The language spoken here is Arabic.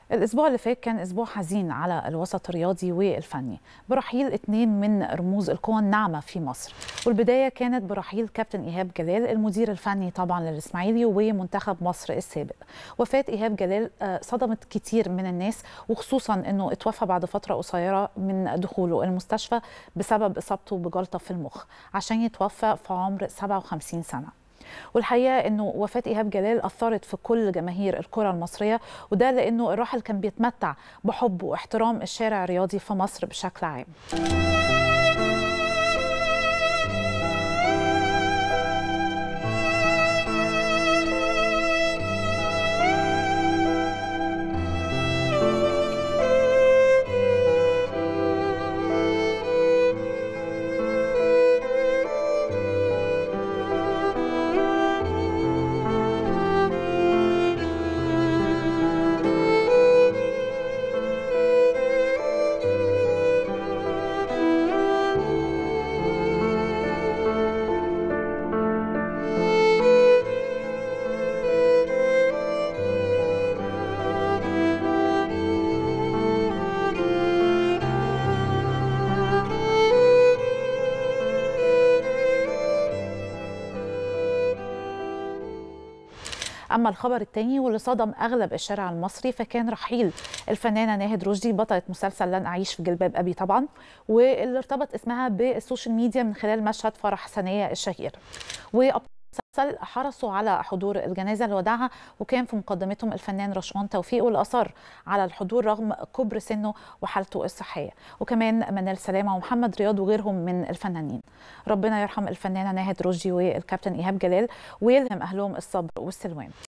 الأسبوع اللي فات كان أسبوع حزين على الوسط الرياضي والفني برحيل اتنين من رموز القوى الناعمة في مصر. والبداية كانت برحيل كابتن إيهاب جلال المدير الفني طبعا للإسماعيلي ومنتخب مصر السابق. وفاة إيهاب جلال صدمت كتير من الناس، وخصوصا أنه اتوفى بعد فترة قصيرة من دخوله المستشفى بسبب إصابته بجلطة في المخ عشان يتوفى في عمر 57 سنة. والحقيقه انه وفاه ايهاب جلال اثرت في كل جماهير الكره المصريه، وده لانه الراحل كان بيتمتع بحب واحترام الشارع الرياضي في مصر بشكل عام. أما الخبر الثاني واللي صدم أغلب الشارع المصري فكان رحيل الفنانة ناهد رشدي بطلة مسلسل لن أعيش في جلباب أبي طبعا، واللي ارتبط اسمها بالسوشيال ميديا من خلال مشهد فرح سنية الشهير. المسلسل حرصوا على حضور الجنازة لوداعها، وكان في مقدمتهم الفنان رشوان توفيق واللي أصر على الحضور رغم كبر سنه وحالته الصحية، وكمان منال سلامة ومحمد رياض وغيرهم من الفنانين. ربنا يرحم الفنانة ناهد رشدي والكابتن إيهاب جلال ويلهم أهلهم الصبر والسلوان.